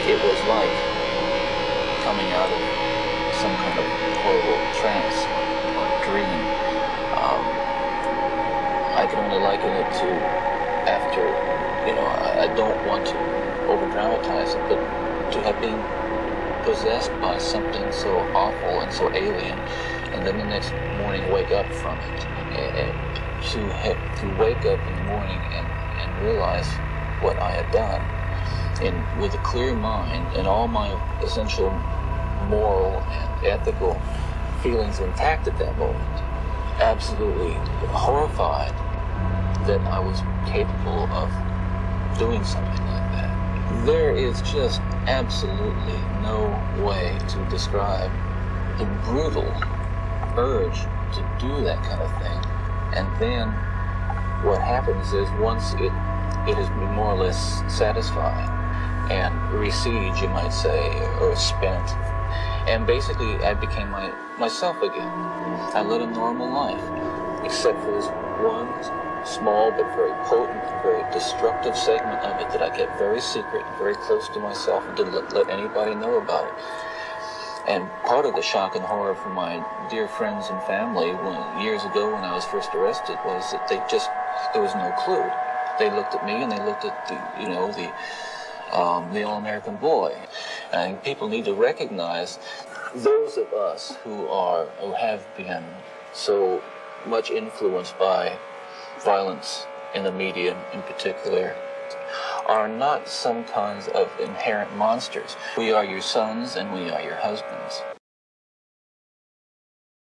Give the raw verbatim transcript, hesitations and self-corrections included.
It was like coming out of some kind of horrible trance or dream. Um, I can only liken it to after, you know, I, I don't want to over-dramatize it, but to have been possessed by something so awful and so alien, and then the next morning wake up from it, and, and to have, to wake up in the morning and, and realize what I had done, and with a clear mind and all my essential moral and ethical feelings intact at that moment, absolutely horrified that I was capable of doing something like that. There is just absolutely no way to describe the brutal urge to do that kind of thing. And then what happens is once it, it has been more or less satisfied and recedes, you might say, or spent, and basically I became my, myself again. I led a normal life, except for this one small but very potent, very destructive segment of it that I kept very secret, very close to myself, and didn't let, let anybody know about it. And part of the shock and horror for my dear friends and family when, years ago when I was first arrested was that they just, there was no clue. They looked at me and they looked at the, you know, the, um, the all-American boy. And people need to recognize those of us who are, who have been so much influenced by violence in the media in particular, are not some kinds of inherent monsters. We are your sons and we are your husbands.